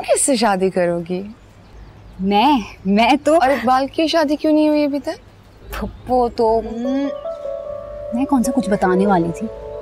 किससे शादी करोगी? मैं तो। और इकबाल की शादी क्यों नहीं हुई अभी तक? वो तो मैं कौन सा कुछ बताने वाली थी।